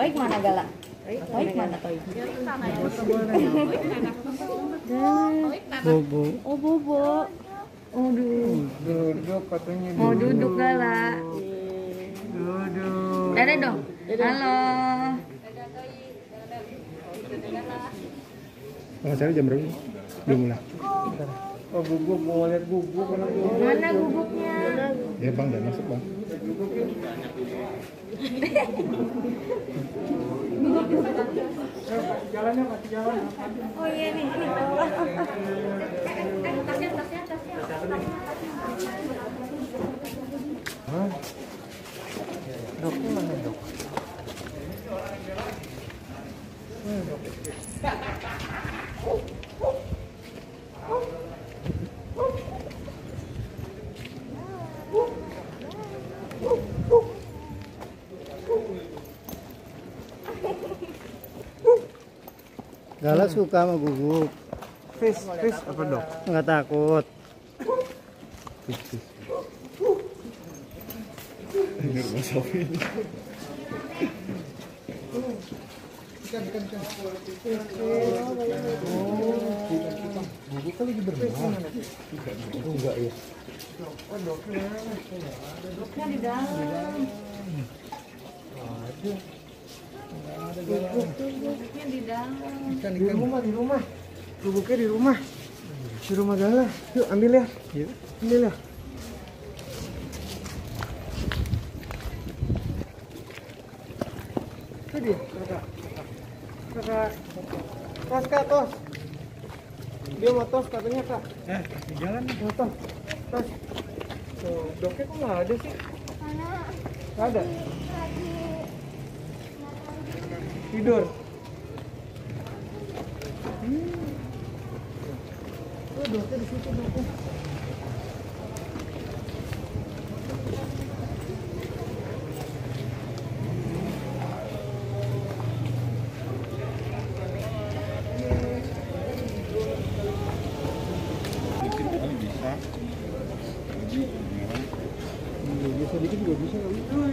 Toik mana galak? Toik mana Toik? Bobo. Oh Bobo. Aduh. Duduk katanya. Mau duduk galak. Duduk. Dadah dong. Halo. Pengacara jam berapa? Belum mulai. Oh guguk, mau lihat guguk. Mana guguknya? Ya bang, jangan masuk bang. Jalannya masih jalan. Oh iya nih. Tasnya. Hah? Doknya mana dok? Gala suka sama guguk. Fish apa dok? Nggak takut. Fish. Ini rumah Sofi. Ikan. Guguk kan lagi berenang. Oh enggak ya. Oh doknya. Doknya di dalam. Ada. Guguknya di dalam. Ikan di rumah. Guguknya di rumah. Di rumah Gala. Yuk ambil ya. Yuk. Ambil ya. Tadi, kakak. Tos. Dia mau tos katanya kak. Di jalan. Mau tos. Tuh, doknya kok nggak ada sih? Nggak ada. Tidur. Oh, doknya di situ doknya. Bisa dikit juga bisa kali.